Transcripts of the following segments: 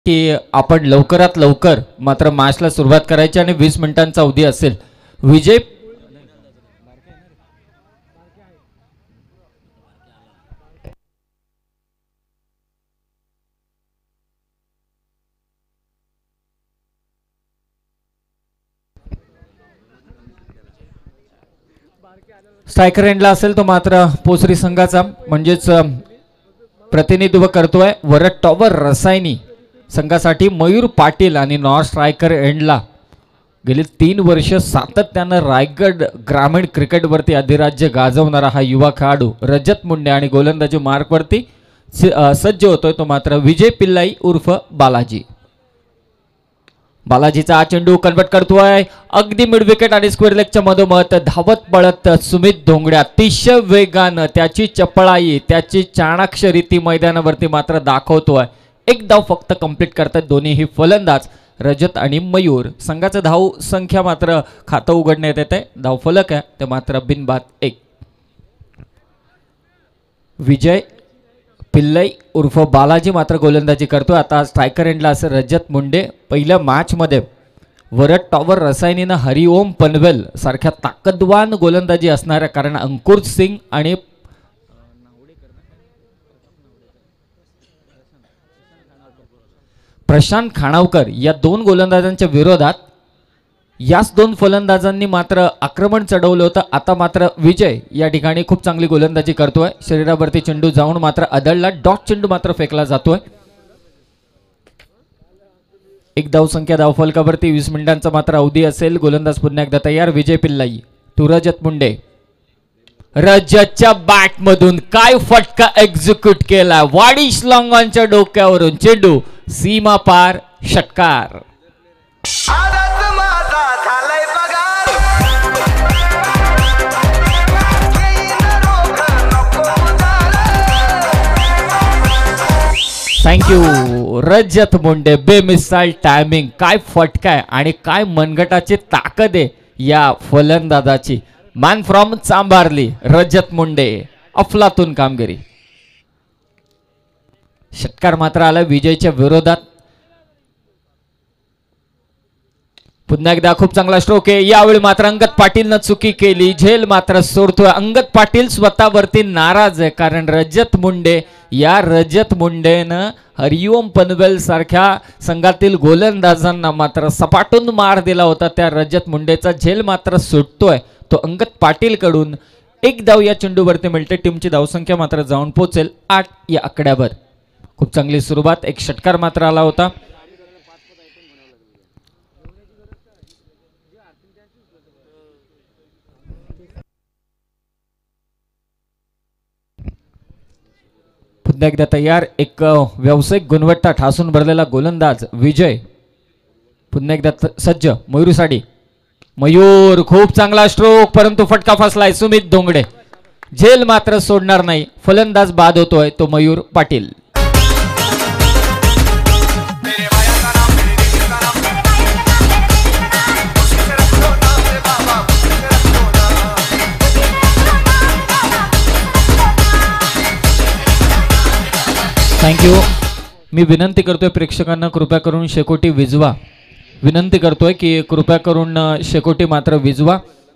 की आपण लवकरात लवकर मात्र मॅचला सुरुवात करायची आणि 20 मिनिटांचा अवधी असेल. विजय स्ट्रायकर एंडला असेल तो मात्र पोसरी संघाचा म्हणजेच प्रतिनिधित्व करतोय वरद टॉवर रसायनी संघासाठी मयूर पाटील आणि नॉर्थ स्ट्रायकर एंडला गेली 3 वर्ष सातत्यानं रायगड ग्रामीण क्रिकेटवरती अधिराज्य गाजवणारा हा युवा खेळाडू रजत मुंडे आणि गोलंदाजी मार्कवरती सज्ज होतोय तो मात्र विजय पिल्लाई उर्फ बालाजी. बालाजीचा हा चेंडू कन्वर्ट करतोय अगदी मिड विकेट आणि स्क्वेअर लेगच्या मधोमध धावत पळत सुमित धोंगडे अतिशय वेगानं त्याची चपळाई त्याची चाणाक्ष रीती मैदानावरती मात्र दाखवतोय. एक धाव फक्त कंप्लीट करतात दोन्हीही फलंदाज रजत आणि मयूर. संघाचं धाव संख्या मात्र खातं उघडण्यात येत आहे. धाव फलक आहे ते मात्र बिनबाद 1. विजय पिल्लाई उर्फ बालाजी मात्र गोलंदाजी करतोय. आता स्ट्रायकर एंडला असं रजत मुंडे. पहिल्या मॅच मध्ये वरद टॉवर रसायनीनं हरिओम पनवेल सारख्या ताकदवान गोलंदाजी असणाऱ्या कारण अंकुर सिंग आणि प्रशांत खाणावकर या 2 गोलंदाजांच्या विरोधात याच 2 फलंदाजांनी मात्र आक्रमण चढवलं होतं. आता मात्र विजय या ठिकाणी खूप चांगली गोलंदाजी करतोय. शरीरावरती चेंडू जाऊन मात्र आदळला डॉट चेंडू मात्र फेकला जातोय. एक धावसंख्या धावफलकावरती 20 मिनिटांचा मात्र अवधी असेल. गोलंदाज पुन्हा एकदा तयार विजय पिल्लाई टू रजत मुंडे. रजतच्या बॅट मधून काय फटका एक्झिक्यूट केला. वाडिश लॉंगॉनच्या डोक्यावरून चेंडू सीमा पार षटकार. थँक्यू रजत मुंडे. बेमिसाल टायमिंग काय फटका आहे आणि काय मनगटाची ताकद आहे या फलंदाजाची. मॅन फ्रॉम चांबारली रजत मुंडे अफलातून कामगिरी. षटकार मात्र आला विजयच्या विरोधात. पुन्हा एकदा खूप चांगला स्ट्रोक आहे. यावेळी मात्र अंगद पाटीलनं चुकी केली. झेल मात्र सोडतोय. अंगद पाटील स्वतःवरती नाराज आहे कारण रजत मुंडे या रजत मुंडेनं हरिओम पनवेल सारख्या संघातील गोलंदाजांना मात्र सपाटून मार दिला होता. त्या रजत मुंडेचा झेल मात्र सुटतोय तो अंगद पाटील कडून. एक धाव या चेंडूवरती मिळते. टीमची धावसंख्या मात्र जाऊन पोहोचेल 8 या आकड्यावर. खूप चांगली सुरुवात. एक षटकार मात्र आला होता. पुन्हा एकदा तयार. एक व्यावसायिक गुणवत्ता ठासून भरलेला गोलंदाज विजय पुन्हा एकदा सज्ज. मयूर साडी मयूर खूप चांगला स्ट्रोक परंतु फटका फसलाय. सुमित धोंगडे झेल मात्र सोडणार नाही. फलंदाज बाद होतोय तो मयूर पाटील. थँक्यू. मी विनंती करतोय प्रेक्षकांना कृपया करून शेकोटी विजवा. विनंती करतोय की कृपया करून शेकोटी मात्र विजवा.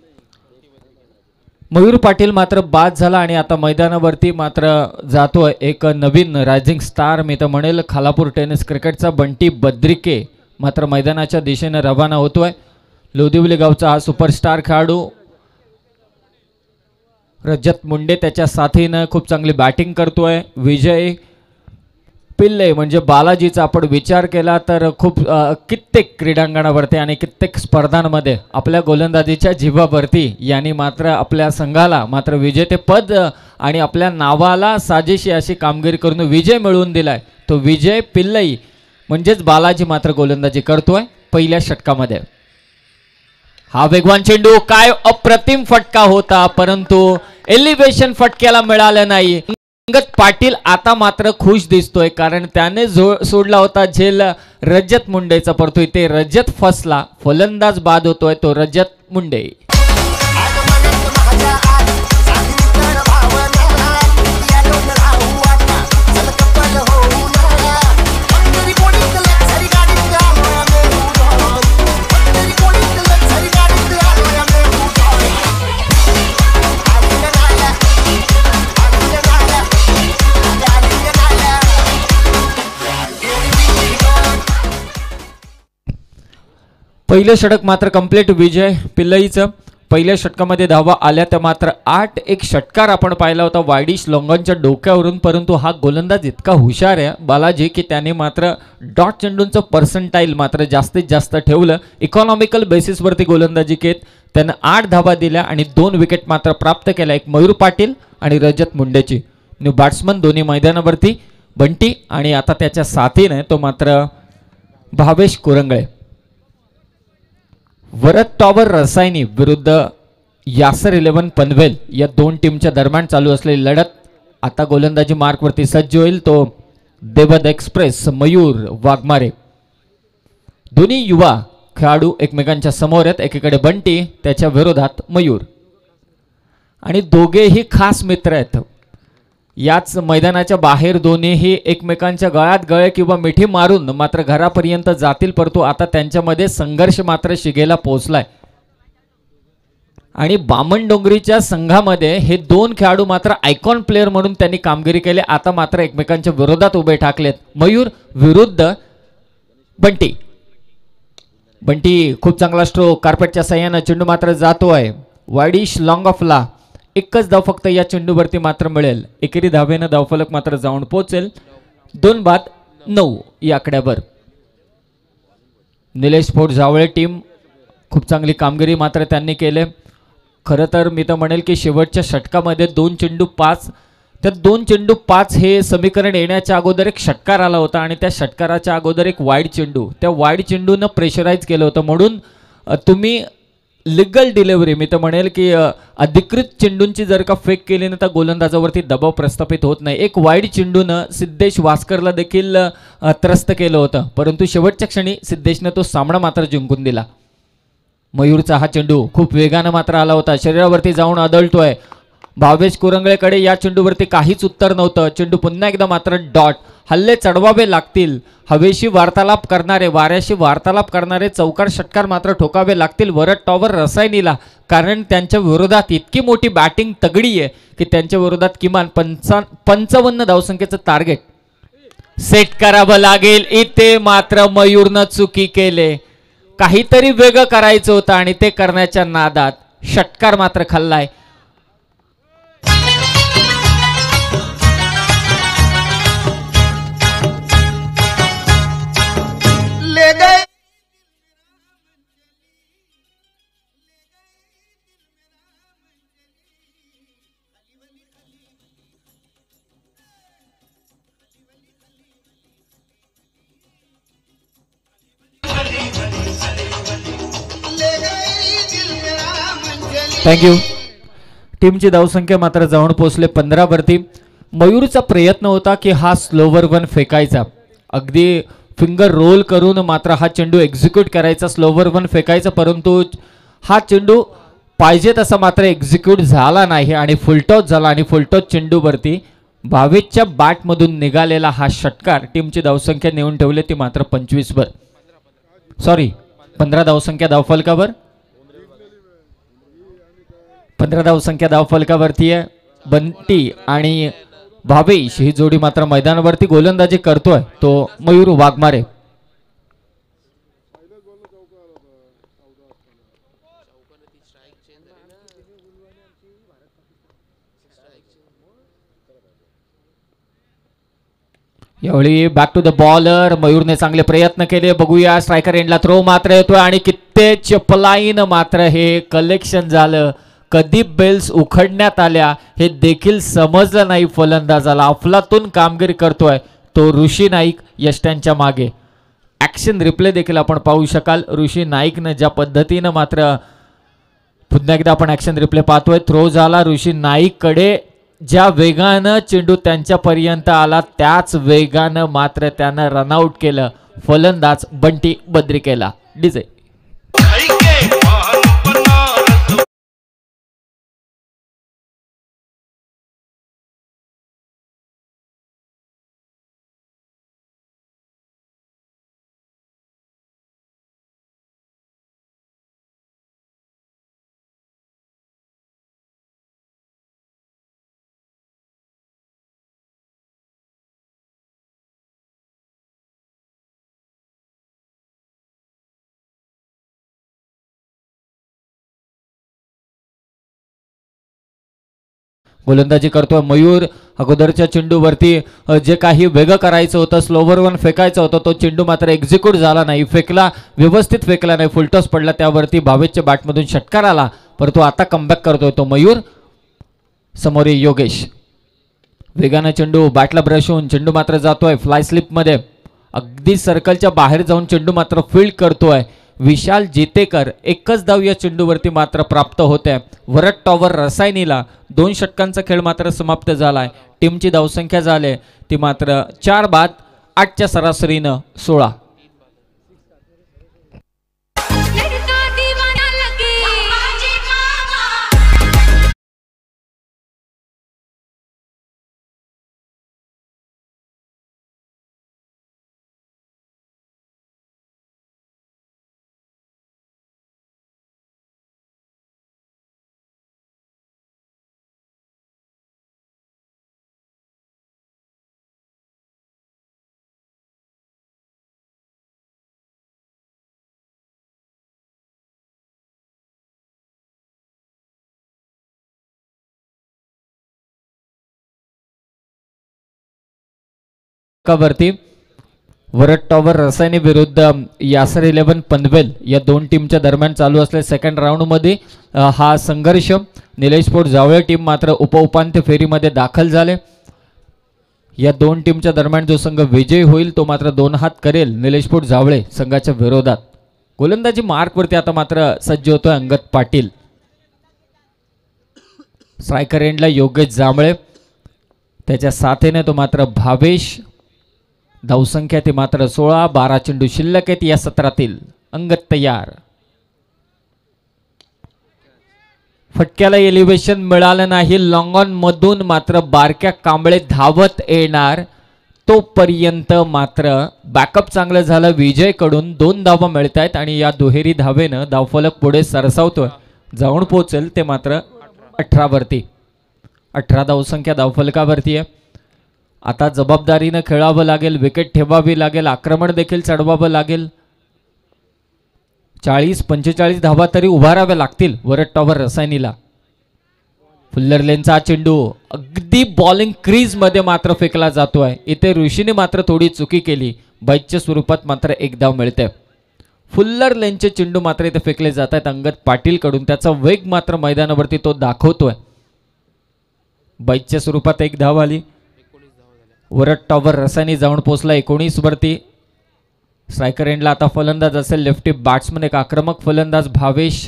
मयूर पाटील मात्र बाद झाला आणि आता मैदानावरती मात्र जातोय एक नवीन रायझिंग स्टार मी तर म्हणेल खालापूर टेनिस क्रिकेटचा बंटी बद्रिके मात्र मैदानाच्या दिशेने रवाना होतोय. लोदिवली गावचा हा सुपरस्टार खेळाडू रजत मुंडे त्याच्या साथीनं खूप चांगली बॅटिंग करतोय. विजय पिल्ले म्हणजे बालाजीचा आपण विचार केला तर खूप कित्येक क्रीडांगणावरती आणि कित्येक स्पर्धांमध्ये आपल्या गोलंदाजीच्या जिव्हावरती यांनी मात्र आपल्या संघाला मात्र विजेतेपद आणि आपल्या नावाला साजेशी अशी कामगिरी करून विजय मिळवून दिलाय. तो विजय पिल्लई म्हणजेच बालाजी मात्र गोलंदाजी करतोय पहिल्या षटकामध्ये. हा वेगवान चेंडू काय अप्रतिम फटका होता परंतु एलिव्हेशन फटक्याला मिळालं नाही. अंगद पाटील आता मात्र खुश दिसतोय कारण त्याने सोडला होता झेल रजत मुंडेचा परंतु इथे रजत फसला. फलंदाज बाद होतोय तो रजत मुंडे. पहिलं षटक मात्र कंप्लीट विजय पिल्लईचं. पहिल्या षटकामध्ये धावा आल्या तर मात्र 8 एक षटकार आपण पाहिला होता वायडिश लोंगनच्या डोक्यावरून, परंतु हा गोलंदाज इतका हुशार आहे बालाजी की त्याने मात्र डॉट चेंडूंचं पर्सेंटाईल मात्र जास्तीत जास्त ठेवलं. इकॉनॉमिकल बेसिसवरती गोलंदाजी केत त्यानं 8 धावा दिल्या आणि 2 विकेट मात्र प्राप्त केल्या, एक मयूर पाटील आणि रजत मुंडेची. न्यू बॅट्समन दोन्ही मैदानावरती बंटी आणि आता त्याच्या साथीने तो मात्र भावेश कुरंगळे. वरद टॉवर रसायनी विरुद्ध यासर 11 पनवेल या दोन टीमच्या दरम्यान चालू असलेली लढत आता गोलंदाजी मार्कवरती सज्ज होईल. तो देवद एक्सप्रेस मयूर वाघमारे. दोन्ही युवा खेळाडू एकमेकांच्या समोर आहेत. एकीकडे बंटी, त्याच्या विरोधात मयूर आणि दोघेही खास मित्र आहेत. याच मैदानाच्या बाहेर दोन्हीही एकमेकांच्या गळ्यात गळे किंवा मिठी मारून मात्र घरापर्यंत जातील, परंतु आता त्यांच्यामध्ये संघर्ष मात्र शिगेला पोहोचलाय. आणि बामणडोंगरीच्या संघामध्ये हे दोन खेळाडू मात्र आयकॉन प्लेअर म्हणून त्यांनी कामगिरी केली. आता मात्र एकमेकांच्या विरोधात उभे ठाकलेत. मयूर विरुद्ध बंटी. बंटी खूप चांगला स्ट्रोक, कार्पेटच्या सहाय्यानं चेंडू मात्र जातोय वायडिश लॉंग ऑफला. एकच धाव फक्त या चेंडूवरती मात्र मिळेल. एकेरी धावेनं धावफलक मात्र जाऊन पोहोचेल 2-9 या आकड्यावर. निलेश फोड जावळे टीम खूप चांगली कामगिरी मात्र त्यांनी केले. खरं तर मी तर म्हणेल की शेवटच्या षटकामध्ये 2 चेंडू 5, त्या 2 चेंडू 5 हे समीकरण येण्याच्या अगोदर एक षटकार आला होता आणि त्या षटकाराच्या अगोदर एक वाईड चेंडू, त्या वाईड चेंडूनं प्रेशराईज केलं होतं. म्हणून तुम्ही लिगल डिलिव्हरी मी तर म्हणेल की अधिकृत चेंडूंची जर का फेक केली ना तर गोलंदाजावरती दबाव प्रस्थापित होत नाही. एक वाईड चेंडूनं सिद्धेश वास्करला देखील त्रस्त केलं होतं, परंतु शेवटच्या क्षणी सिद्धेशनं तो सामना मात्र जिंकून दिला. मयूरचा हा चेंडू खूप वेगानं मात्र आला होता, शरीरावरती जाऊन आदळतोय. भावेश कुरंगळेकडे या चेंडूवरती काहीच उत्तर नव्हतं. चेंडू पुन्हा एकदा मात्र डॉट. हल्ले चढवावे लागतील, हवेशी वार्तालाप करणारे, वाऱ्याशी वार्तालाप करणारे चौकार षटकार मात्र ठोकावे लागतील वरद टॉवर रसायनीला, कारण त्यांच्या विरोधात इतकी मोठी बॅटिंग तगडी आहे की त्यांच्या विरोधात किमान 55 धावसंख्येचं टार्गेट सेट करावं लागेल. इथे मात्र मयूरनं चुकी केले. काहीतरी वेगळं करायचं होतं आणि ते करण्याच्या नादात षटकार मात्र खाल्लाय. थँक्यू. टीमची धावसंख्या मात्र जाऊन पोहोचले 15 वरती. मयूरचा प्रयत्न होता की हा स्लोवर वन फेकायचा, अगदी फिंगर रोल करून मात्र हा चेंडू एक्झिक्यूट करायचा, स्लोवर वन फेकायचा, परंतु हा चेंडू पाहिजे तसा मात्र एक्झिक्यूट झाला नाही आणि फुलटॉस झाला. आणि फुलटॉस चेंडूवरती भावेशच्या बॅटमधून निघालेला हा षटकार टीमची धावसंख्या नेऊन ठेवले ती मात्र 25 वर, सॉरी 15 धावसंख्या धावफलकावर, 15 धावसंख्या धावफलकावरती आहे. बंटी आणि भावेश ही जोडी मात्र मैदानावरती गोलंदाजी करतोय तो मयूर वाघमारे. यावेळी बॅक टू द बॉलर. मयूरने चांगले प्रयत्न केले, बघूया स्ट्रायकर एंडला थ्रो मात्र येतोय आणि किती चपलाईन मात्र हे कलेक्शन झालं. कधी बेल्स उखडण्यात आल्या हे देखील समजलं नाही फलंदाजाला. अफलातून कामगिरी करतोय तो ऋषी नाईक यष्ट्यांच्या मागे. ॲक्शन रिप्ले देखील आपण पाहू शकाल. ऋषी नाईकनं ज्या पद्धतीनं मात्र पुन्हा एकदा आपण ॲक्शन रिप्ले पाहतोय. थ्रो झाला ऋषी नाईककडे, ज्या वेगानं चेंडू त्यांच्यापर्यंत आला त्याच वेगानं मात्र त्यानं रनआउट केलं फलंदाज बंटी बद्रिकेला. डीजे गोलंदाजी करतोय मयूर. अगोदरच्या चेंडूवरती जे काही वेगळं करायचं होतं, स्लोवर वन फेकायचं होतं, तो चेंडू मात्र एक्झिक्यूट झाला नाही, फेकला व्यवस्थित फेकला नाही, फुलटॉस पडला. त्यावरती भावेशच्या बॅटमधून षटकार आला, परंतु आता कमबॅक करतोय तो मयूर. समोर योगेश, वेगानं चेंडू बॅटला ब्रश होऊन चेंडू मात्र जातोय फ्लाय स्लिपमध्ये, अगदी सर्कलच्या बाहेर जाऊन चेंडू मात्र फील्ड करतोय विशाल जेतेकर. एकच धाव या चेंडूवरती मात्र प्राप्त होते. वरट्टॉवर रसायनीला 2 षटकांचा खेळ मात्र समाप्त झालाय. टीमची धावसंख्या झाली ती मात्र 4 बाद 8च्या सरासरीनं 16. वरती वरट्टॉवर रसायनी विरुद्ध यासर 11 पनवेल या 2 टीमच्या दरम्यान चालू असलेल्या सेकंड राऊंडमध्ये हा संघर्ष. निलेश स्पोर्ट जावळे टीम मात्र उपउपांत्य फेरीमध्ये दाखल झाले. या 2 टीमच्या दरम्यान जो संघ विजयी होईल तो मात्र 2 हात करेल निलेश स्पोर्ट जावळे संघाच्या विरोधात. गोलंदाजी मार्कवरती आता मात्र सज्ज होतोय अंगद पाटील. स्ट्रायकर एंडला योगेश जांभळे, त्याच्या साथीने तो मात्र भावेश. धावसंख्या ती मात्र 16. 12 चेंडू शिल्लक आहेत या सत्रातील. अंगद तयार. फटक्याला एलिव्हेशन मिळालं नाही. लॉंग ऑन मधून मात्र बारक्या कांबळे धावत येणार, तोपर्यंत मात्र बॅकअप चांगलं झालं. विजयकडून 2 धावा मिळत आहेत आणि या दुहेरी धावेनं धावफलक पुढे सरसावतोय. जाऊन पोहोचेल ते मात्र 18 वरती. 18 धावसंख्या धावफलकावरती आहे. आता जबाबदारीनं खेळावं लागेल, विकेट ठेवावी लागेल, आक्रमण देखील चढवावं लागेल. 40-45 धावा तरी उभाराव्या लागतील वरट्टॉवर रसायनीला. फुल्लर लेनचा चेंडू अगदी बॉलिंग क्रीज मध्ये मात्र फेकला जातोय. इथे ऋषीने मात्र थोडी चुकी केली. बाईकच्या स्वरूपात मात्र 1 धाव मिळते. फुल्लर लेनचे चेंडू मात्र इथे फेकले जात आहेत अंगद पाटील कडून. त्याचा वेग मात्र मैदानावरती तो दाखवतोय. बाईकच्या स्वरूपात 1 धाव आली. वरट्टॉवर रसायनी जाऊन पोहोचला 19 वरती. स्ट्रायकर एंडला आता फलंदाज असेल लेफ्टी बॅट्समन, एक आक्रमक फलंदाज भावेश.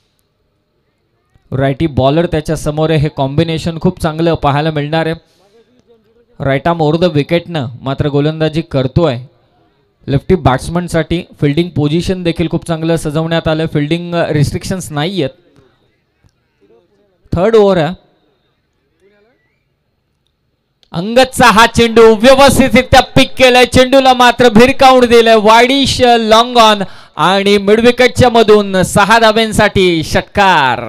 रायटी बॉलर त्याच्या समोर आहे. हे कॉम्बिनेशन खूप चांगलं पाहायला मिळणार आहे. राईट आर्म ओव्हर द विकेटनं मात्र गोलंदाजी करतोय. लेफ्टी बॅट्समनसाठी फिल्डिंग पोझिशन देखील खूप चांगलं सजवण्यात आलं. फिल्डिंग रिस्ट्रिक्शन्स नाही आहेत. 3rd ओव्हर आहे. अंगदचा हा चेंडू व्यवस्थितरित्या पिक केलाय. चेंडूला मात्र भिरकावून दिलंय. वाईडिश लॉंग ऑन आणि मिड विकेटच्या मधून 6 धाब्यांसाठी षटकार.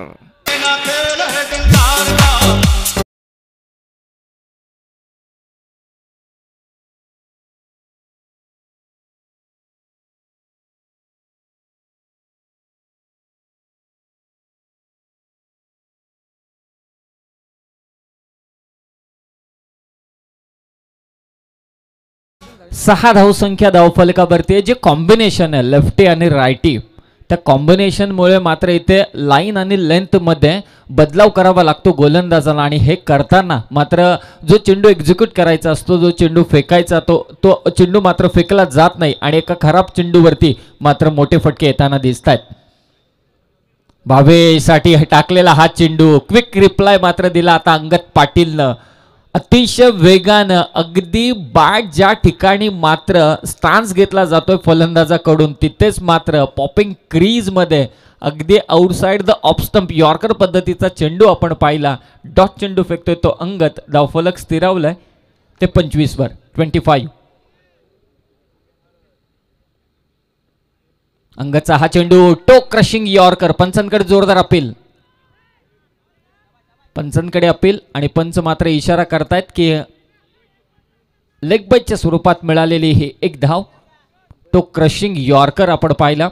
सहा धावसंख्या धावफलकावरती. जे कॉम्बिनेशन आहे लेफ्टी आणि रायटी, त्या कॉम्बिनेशनमुळे मात्र इथे लाईन आणि लेंथ मध्ये बदलाव करावा लागतो गोलंदाजाला. आणि हे करताना मात्र जो चेंडू एक्झिक्यूट करायचा असतो, जो चेंडू फेकायचा तो चेंडू मात्र फेकला जात नाही आणि एका खराब चेंडूवरती मात्र मोठे फटके येताना दिसत आहेत. भावेसाठी टाकलेला हा चेंडू क्विक रिप्लाय मात्र दिला आता अंगद पाटीलनं. अतिशय वेगानं अगदी बॅट ज्या ठिकाणी मात्र स्टान्स घेतला जातोय फलंदाजाकडून तिथेच मात्र पॉपिंग क्रीज मध्ये अगदी outside the off stump yorker पद्धतीचा चेंडू आपण पाहिला. डॉट चेंडू फेकतोय तो अंगद. धावफलक स्थिरावलाय ते 25 वर 25. अंगदचा हा चेंडू टो क्रशिंग यॉर्कर. पंचांकडे जोरदार अपील. पंचांकडे अपील आणि पंच मात्र इशारा करतायत की लेग बाईटच्या स्वरूपात मिळालेली ही 1 धाव. तो क्रशिंग यॉर्कर आपण पाहिला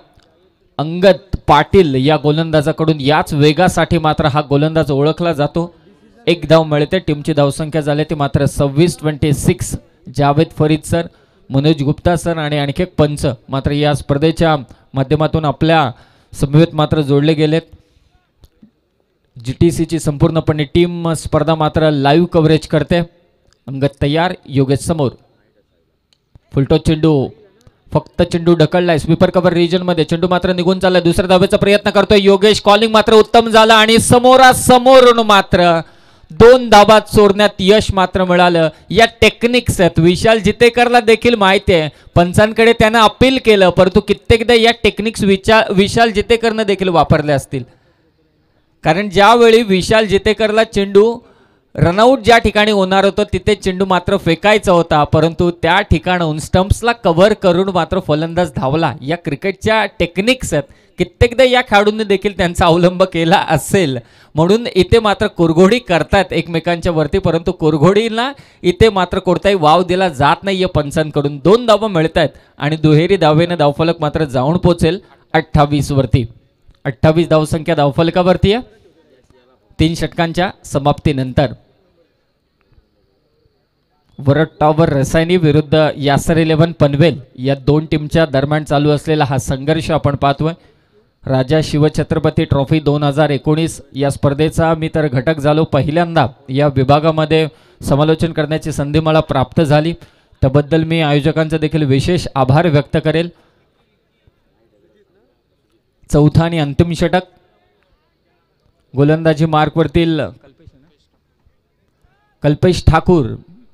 अंगद पाटील या गोलंदाजाकडून. याच वेगासाठी मात्र हा गोलंदाज ओळखला जातो. एक धाव मिळते. टीमची धावसंख्या झाली ती मात्र 26-26. जावेद फरीद सर, मनोज गुप्ता सर आणि आणखी एक पंच मात्र या स्पर्धेच्या माध्यमातून आपल्या समवेत मात्र जोडले गेलेत. GTC ची संपूर्णपणे टीम स्पर्धा मात्र लाईव्ह कव्हरेज करते. अंगत तयार, योगेश समोर. फुलटॉस चेंडू, फक्त चेंडू ढकललाय स्वीपर कव्हर रिजन मध्ये. चेंडू मात्र निघून चाललाय. दुसऱ्या धावेचा प्रयत्न करतोय योगेश. कॉलिंग मात्र उत्तम झालं आणि समोरासमोरून मात्र 2 धाबात सोडण्यात यश मात्र मिळालं. या टेक्निक्स आहेत. विशाल जितेकरला देखील माहिती आहे. पंचांकडे त्यानं अपील केलं, परंतु कित्येकदा या टेक्निक्स विशाल जितेकरनं देखील वापरले असतील. कारण ज्यावेळी विशाल जितेकरला चेंडू रनआउट ज्या ठिकाणी होणार होतं तिथे चेंडू मात्र फेकायचा होता, परंतु त्या ठिकाणाहून स्टंप्सला कव्हर करून मात्र फलंदाज धावला. या क्रिकेटच्या टेक्निक्स आहेत. कित्येकदा या खेळाडूंनी देखील त्यांचा अवलंब केला असेल, म्हणून इथे मात्र कुरघोडी करतात एकमेकांच्या वरती, परंतु कुरघोडीला इथे मात्र कोणताही वाव दिला जात नाहीये पंचांकडून. 2 धावा मिळत आहेत आणि दुहेरी धावेने धावफलक मात्र जाऊन पोहोचेल 28 वरती. 28 धावसंख्या धावफलकावरती आहे 3 षटकांच्या समाप्तीनंतर. वरद टॉवर रसायनी विरुद्ध यासर 11 पनवेल या 2 टीमच्या दरम्यान चालू असलेला हा संघर्ष आपण पाहतोय. राजा शिवछत्रपती ट्रॉफी 2019 या स्पर्धेचा मी तर घटक झालो. पहिल्यांदा या विभागामध्ये समालोचन करण्याची संधी मला प्राप्त झाली. त्याबद्दल मी आयोजकांचा देखील विशेष आभार व्यक्त करेल. चौथा आणि अंतिम षटक. गोलंदाजी मार्कवरतील कल्पेश ठाकूर.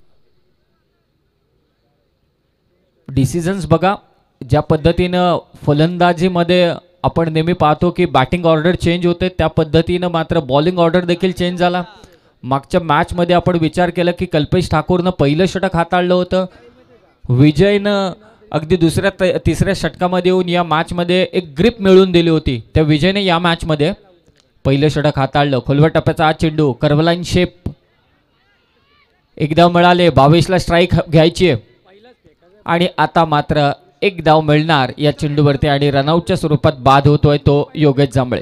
डिसिजन्स बघा, ज्या पद्धतीनं फलंदाजीमध्ये आपण नेहमी पाहतो की बॅटिंग ऑर्डर चेंज होते, त्या पद्धतीनं मात्र बॉलिंग ऑर्डर देखील चेंज झाला. मागच्या मॅचमध्ये आपण विचार केला की कल्पेश ठाकूरनं पहिलं षटक हाताळलं होतं. विजयनं अगदी दुसऱ्या तिसऱ्या षटकामध्ये येऊन या मॅचमध्ये एक ग्रिप मिळवून दिली होती. त्या विजयने या मॅचमध्ये पहिलं षटक हाताळलं. खोलवर टप्प्याचा हा चेंडू, कर्वलाईन शेप. एक धाव मिळाले. 22ला स्ट्राईक घ्यायची आहे आणि आता मात्र एक धाव मिळणार या चेंडूवरती आणि रनआउटच्या स्वरूपात बाद होतोय तो योगेश जांभळे.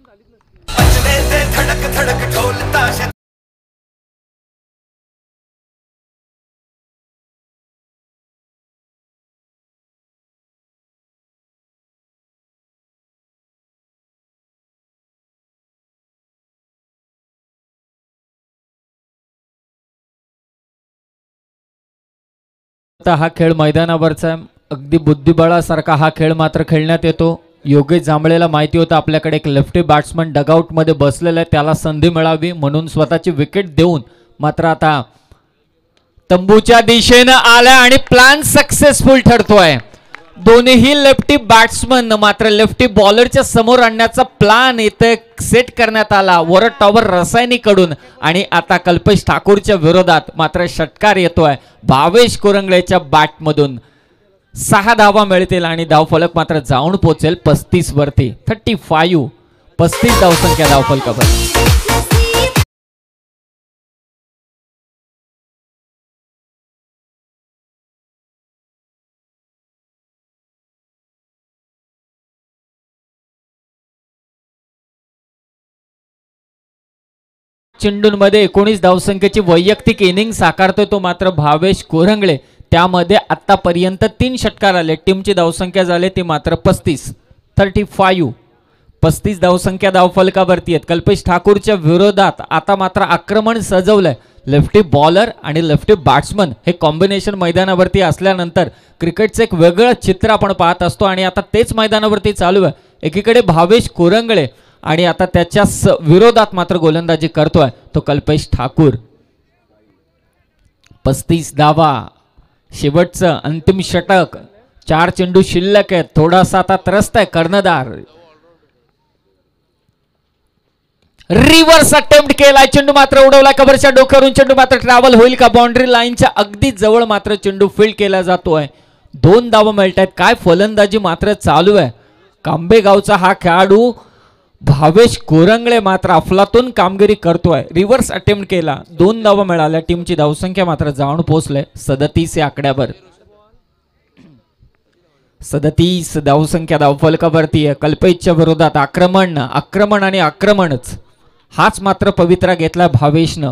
हा खेळ मैदानावरचा अगदी बुद्धिबळासारखा हा खेळ मात्र खेळण्यात येतो. योगेश जांभळेला माहिती होतं आपल्याकडे एक लेफ्टी बॅट्समन डगआउटमध्ये बसलेला आहे, त्याला संधी मिळावी म्हणून स्वतःची विकेट देऊन मात्र आता तंबूच्या दिशेनं आला आणि प्लॅन सक्सेसफुल ठरतोय. दोन्ही लेफ्टी बॅट्समन मात्र लेफ्टी बॉलरच्या समोर आणण्याचा प्लॅन इथे सेट करण्यात आला वरद टॉवर रसायनीकडून आणि आता कल्पेश ठाकूरच्या विरोधात मात्र षटकार येतोय भावेश कोरंगळेच्या बॅटमधून. 6 धावा मिळतील आणि धावफलक मात्र जाऊन पोहोचेल 35 वरती. 35 धावसंख्या धावफलकावर. चेंडूंमध्ये 19 धावसंख्येची वैयक्तिक इनिंग साकारतोय तो मात्र भावेश कोरंगळे. त्यामध्ये आतापर्यंत 3 षटकार आले. टीमची धावसंख्या झाली ती मात्र 35 धावसंख्या धावफलकावरती आहेत. कल्पेश ठाकूरच्या विरोधात आता मात्र आक्रमण सजवलंय. लेफ्टी बॉलर आणि लेफ्टी बॅट्समन हे कॉम्बिनेशन मैदानावरती असल्यानंतर क्रिकेटचं एक वेगळं चित्र आपण पाहत असतो आणि आता तेच मैदानावरती चालू आहे. एकीकडे भावेश कोरंगळे आणि आता त्याच्या विरोधात मात्र गोलंदाजी करतोय तो कल्पेश ठाकूर. 35 धावा. शेवटचं अंतिम षटक. 4 चेंडू शिल्लक आहेत. थोडासा आता त्रस्त आहे कर्णधार. रिव्हर्स अटेम्प्ट केलाय. चेंडू मात्र उडवला कव्हरच्या डोक्यावरून. चेंडू मात्र ट्रॅव्हल होईल का? बाउंड्री लाईनच्या अगदी जवळ मात्र चेंडू फील्ड केला जातोय. 2 धावा मिळत आहेत. काय फलंदाजी मात्र चालू आहे. कांबेगावचा हा खेळाडू भावेश कोरंगळे मात्र अफलातून कामगिरी करतोय. रिव्हर्स अटेम्प्ट केला. 2 धावा मिळाल्या. टीमची धावसंख्या मात्र जाऊन पोहोचले 37 या आकड्यावर. 37 धावसंख्या धावफलकावरती आहे. कल्पेशच्या विरोधात आक्रमण आणि आक्रमणच हाच मात्र पवित्रा घेतला भावेशनं.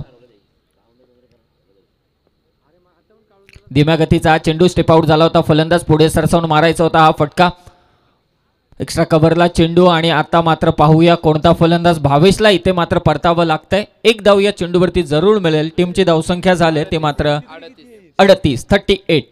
धीम्या गतीचा चेंडू स्टेप आउट झाला होता. फलंदाज पुढे सरसावून मारायचा होता हा फटका. एक्स्ट्रा कव्हरला चेंडू आणि आता मात्र पाहूया कोणता फलंदाज. भावेशला इथे मात्र परतावं लागतंय. एक धाव या चेंडूवरती जरूर मिळेल. टीमची धावसंख्या झाले ते मात्र 38 38.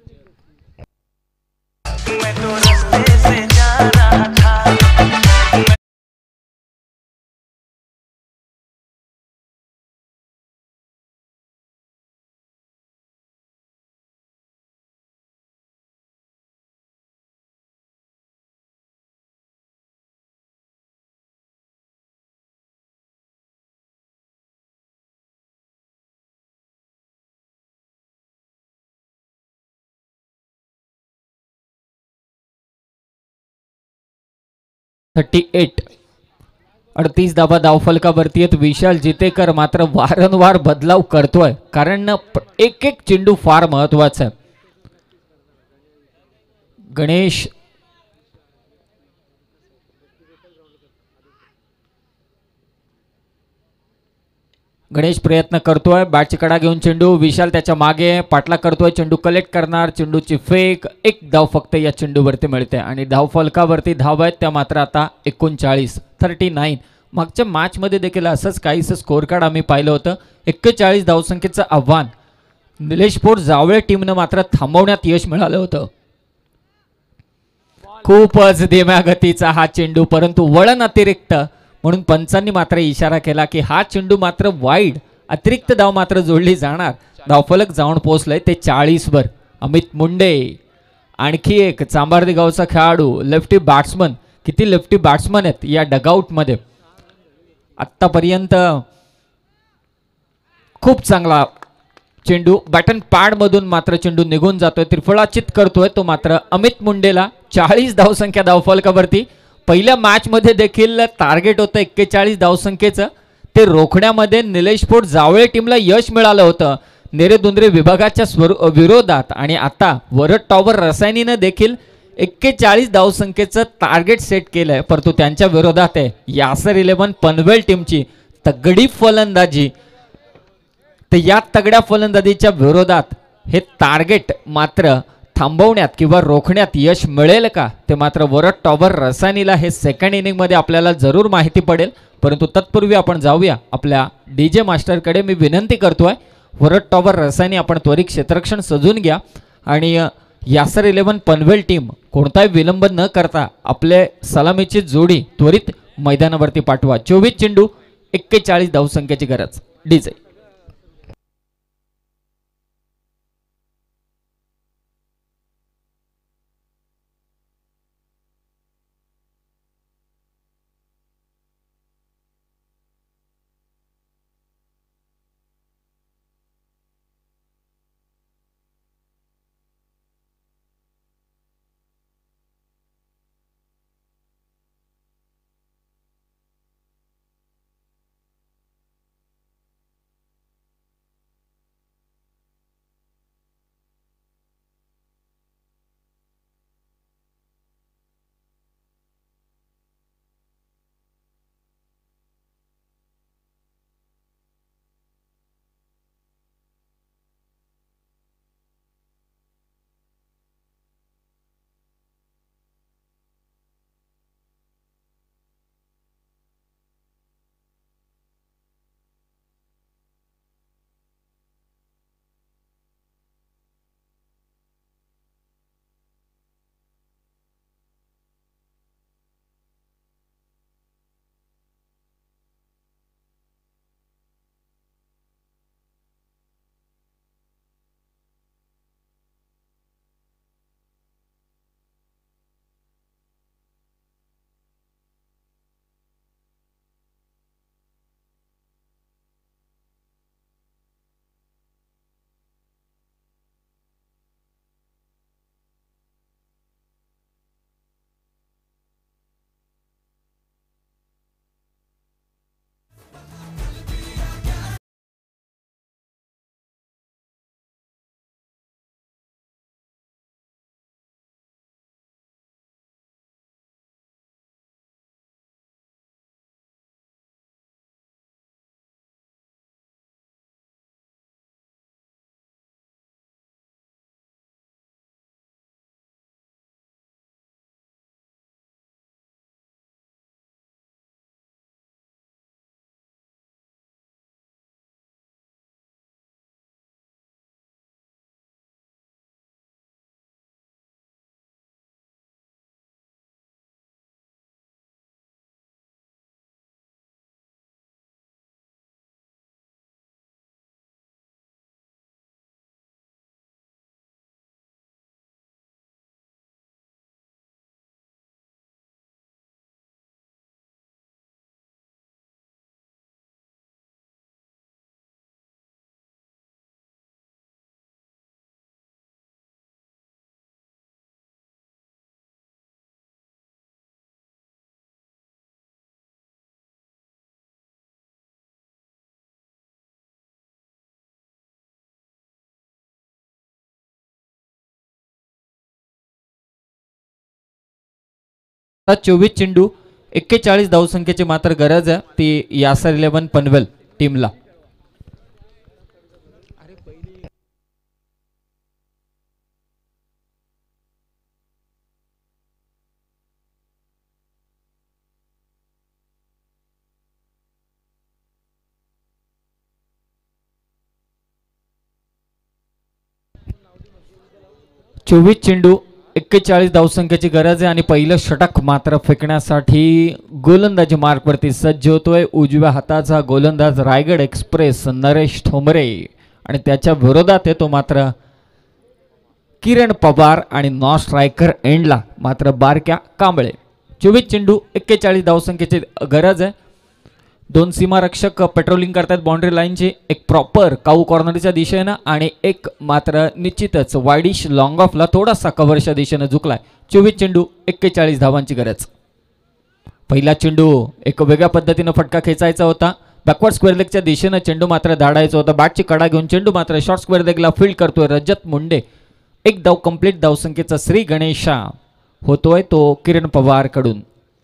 एट 38 धावा धावफलकावरती आहेत. विशाल जितेकर मात्र वारंवार बदलाव करतोय कारण एक एक चेंडू फार महत्वाचा आहे. गणेश प्रयत्न करतोय. बॅटची कडा घेऊन चेंडू. विशाल त्याच्या मागे पाठलाग करतोय. चेंडू कलेक्ट करणार. चेंडूची फेक. एक धाव फक्त या चेंडूवरती मिळते आणि धावफलकावरती धाव आहेत त्या मात्र आता 39 39. मागच्या मॅचमध्ये देखील असंच काहीसं स्कोर कार्ड आम्ही पाहिलं होतं. 41 धावसंख्येचं आव्हान निलेश पोट जावळे टीमनं मात्र थांबवण्यात यश मिळालं होतं. खूपच धीम्या गतीचा हा चेंडू परंतु वळण अतिरिक्त म्हणून पंचांनी मात्र इशारा केला की हा चेंडू मात्र वाईड. अतिरिक्त धाव मात्र जोडली जाणार. धावफलक जाऊन पोहोचलंय ते 40 वर. अमित मुंडे आणखी एक चांबार्दी गावचा खेळाडू. Lefty batsman. किती लेफ्टी बॅट्समन आहेत या डगआउटमध्ये. आत्तापर्यंत खूप चांगला चेंडू बॅटन पॅड मधून मात्र चेंडू निघून जातोय. त्रिफळाचित करतोय तो मात्र अमित मुंडेला. 40 धावसंख्या धावफलकावरती. पहिल्या मॅच मध्ये देखील टार्गेट होतं 41 धावसंख्येचं. ते रोखण्यामध्ये निलेश पोट जावळे टीमला यश मिळालं होतं नेरेदुंद्रे विभागाच्या विरोधात. आणि आता वरद टॉवर रसायनीनं देखील 41 धावसंख्येचं टार्गेट सेट केलंय परंतु त्यांच्या विरोधात आहे यासर 11 पनवेल टीमची तगडी फलंदाजी. तर या तगड्या फलंदाजीच्या विरोधात हे टार्गेट मात्र थांबवण्यात किंवा रोखण्यात यश मिळेल का ते मात्र वरद टॉवर रसायनीला हे सेकंड इनिंग मध्ये आपल्याला जरूर माहिती पडेल. परंतु तत्पूर्वी आपण जाऊया आपल्या डीजे मास्टरकडे. मी विनंती करतोय वरद टॉवर रसायनी आपण त्वरित क्षेत्ररक्षण सजून घ्या आणि यासर 11 पनवेल टीम कोणताही विलंब न करता आपले सलामीची जोडी त्वरित मैदानावरती पाठवा. 24 चेंडू 41 धावसंख्येची गरज. डीजे आता 24 चेंडू 41 धावसंख्येची मात्र गरज आहे ती यासर 11 पनवेल टीमला. चोवीस चेंडू 41 धावसंख्येची गरज आहे आणि पहिलं षटक मात्र फेकण्यासाठी गोलंदाजी मार्कवरती सज्ज होतोय. उजव्या हाताचा गोलंदाज रायगड एक्सप्रेस नरेश ठोंबरे आणि त्याच्या विरोधात येतो मात्र किरण पवार आणि नॉन स्ट्रायकर एंडला मात्र बारक्या कांबळे. 24 चेंडू 41 धावसंख्येची गरज आहे. दोन सीमारक्षक पेट्रोलिंग करतात बाउंड्री लाईनची, एक प्रॉपर काऊ कॉर्नरच्या दिशेनं आणि एक मात्र निश्चितच वाईडिश लॉंग ऑफला थोडासा कव्हरच्या दिशेनं झुकलाय. 24 चेंडू 41 धावांची गरज. पहिला चेंडू एक वेगळ्या पद्धतीनं फटका खेचायचा होता. बॅकवर्ड स्क्वेअर लेगच्या दिशेनं चेंडू मात्र धाडायचा होता. बॅटची कडा घेऊन चेंडू मात्र शॉर्ट स्क्वेअर लेगला फील्ड करतोय रजत मुंडे. एक धाव कंप्लीट. धावसंख्येचा श्री गणेशा होतोय तो किरण पवार कडून.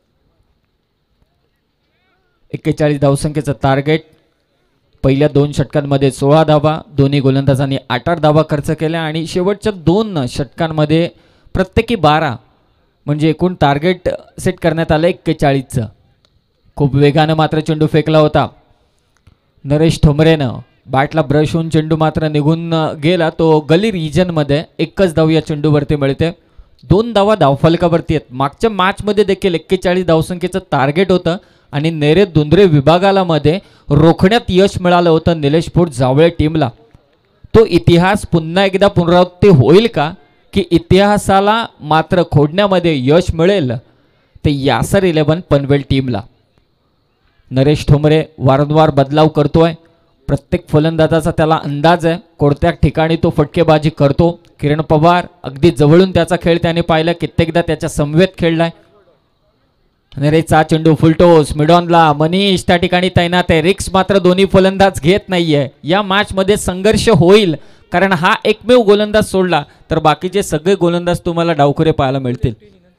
41 धावसंख्येचं टार्गेट. पहिल्या दोन षटकांमध्ये 16 धावा, दोन्ही गोलंदाजांनी 8 धावा खर्च केल्या आणि शेवटच्या दोन षटकांमध्ये प्रत्येकी 12 म्हणजे एकूण टार्गेट सेट करण्यात आलं 41चं. खूप वेगानं मात्र चेंडू फेकला होता नरेश ठोंबरेनं. बॅटला ब्रश होऊन चेंडू मात्र निघून गेला तो गली रिजनमध्ये. एकच धाव या चेंडूवरती मिळते. 2 धावा धावफलकावरती आहेत. मागच्या मॅचमध्ये देखील 41 धावसंख्येचं टार्गेट होतं आणि नेरे दुंद्रे विभागाला मध्ये रोखण्यात यश मिळालं होतं निलेशपूर जावळे टीमला. तो इतिहास पुन्हा एकदा पुनरावृत्ती होईल का की इतिहासाला मात्र खोडण्यामध्ये यश मिळेल ते यासर 11 पनवेल टीमला. नरेश ठोंबरे वारंवार बदलाव करतोय. प्रत्येक फलंदाजाचा त्याला अंदाज आहे कोणत्या ठिकाणी तो फटकेबाजी करतो. किरण पवार अगदी जवळून त्याचा खेळ त्याने पाहिला, कित्येकदा त्याच्या समवेत खेळलाय. नरेशचा चेंडू फुलटोस मिडॉनला. मनीष त्या ठिकाणी तैनात आहे. रिक्स मात्र दोन्ही फलंदाज घेत नाहीये. या मॅच मध्ये संघर्ष होईल कारण हा एकमेव गोलंदाज सोडला तर बाकीचे सगळे गोलंदाज तुम्हाला डावखुरे पाहायला मिळतील.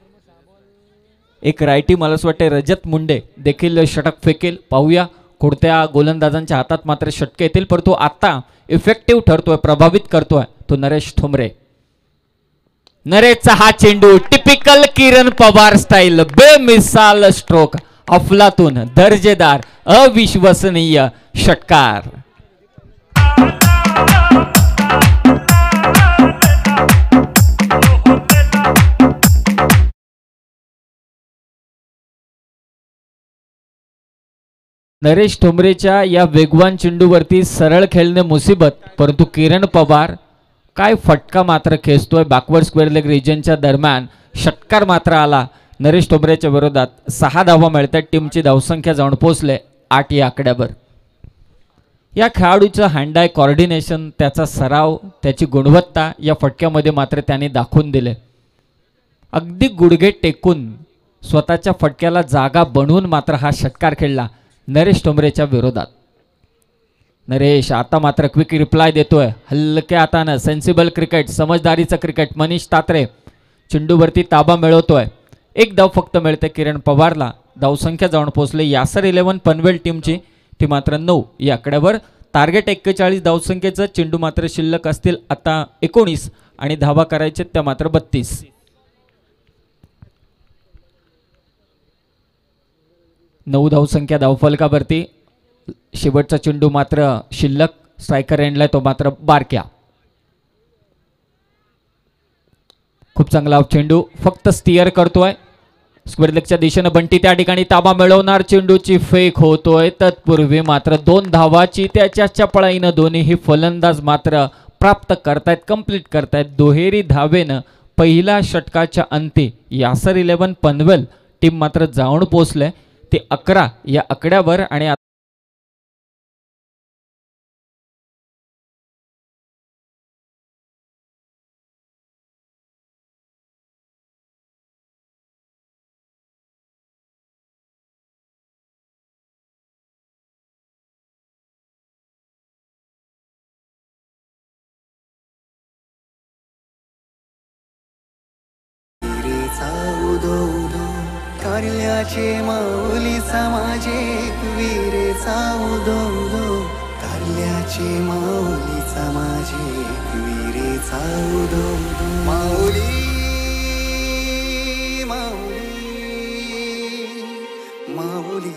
एक रायटी मला असं वाटतं रजत मुंडे देखील षटक फेकेल. पाहूया कोणत्या गोलंदाजांच्या हातात मात्र षटके येतील, परंतु आता इफेक्टिव्ह ठरतोय, प्रभावित करतोय तो नरेश ठोंबरे. नरेशचा हा चेंडू टिपिकल किरण पवार स्टाईल, बेमिसाल स्ट्रोक, अफलातून, दर्जेदार, अविश्वसनीय षटकार. नरेश ठोंबरेच्या या वेगवान चेंडूवरती सरळ खेळणे मुसीबत, परंतु किरण पवार काय फटका मात्र खेचतोय. बॅकवर्ड स्क्वेअर लेग रिजनच्या दरम्यान षटकार मात्र आला नरेश ठोंबरेच्या विरोधात. 6 धावा मिळतात. टीमची धावसंख्या जाऊन पोहोचले 8 या आकड्यावर. या खेळाडूचं हँड आय कॉर्डिनेशन, त्याचा सराव, त्याची गुणवत्ता या फटक्यामध्ये मात्र त्याने दाखवून दिले. अगदी गुडघे टेकून स्वतःच्या फटक्याला जागा बनवून मात्र हा षटकार खेळला नरेश ठोंबरेच्या विरोधात. नरेश आता मात्र क्विक रिप्लाय देतोय. हलक्या हातानं सेन्सिबल क्रिकेट, समजदारीचं क्रिकेट. मनीष तात्रे चेंडूवरती ताबा मिळवतोय. 1 धाव फक्त मिळते किरण पवारला. धावसंख्या जाऊन पोहोचले यासर 11 पनवेल टीमची, ती मात्र 9 या आकड्यावर. टार्गेट 41 धावसंख्येचं. चेंडू मात्र शिल्लक असतील आता 19 आणि धावा करायचे त्या मात्र 32. नऊ धावसंख्या धावफलकावरती. शेवटचा चेंडू मात्र शिल्लक. स्ट्रायकर एंडला तो मात्र बारक्या. खूप चांगला चेंडू, फक्त स्टिअर करतोय स्क्वेअर लेगच्या दिशेनं. बंटी त्या ठिकाणी ताबा मिळवणार. चेंडूची फेक होतोय. तत्पूर्वी मात्र 2 धावाची त्याच्या चपळाईनं दोन्हीही फलंदाज मात्र प्राप्त करतायत, कंप्लीट करतायत. दुहेरी धावेनं पहिल्या षटकाच्या अंती यासर 11 पनवेल टीम मात्र जाऊन पोहोचले ते 11 या आकड्यावर. आणि कारल्याचे माऊलीचा माझे वीरेचा उदो उदो कारल्याचे माऊलीचा माझे वीरेचा उदो उदो माऊली माऊली माऊली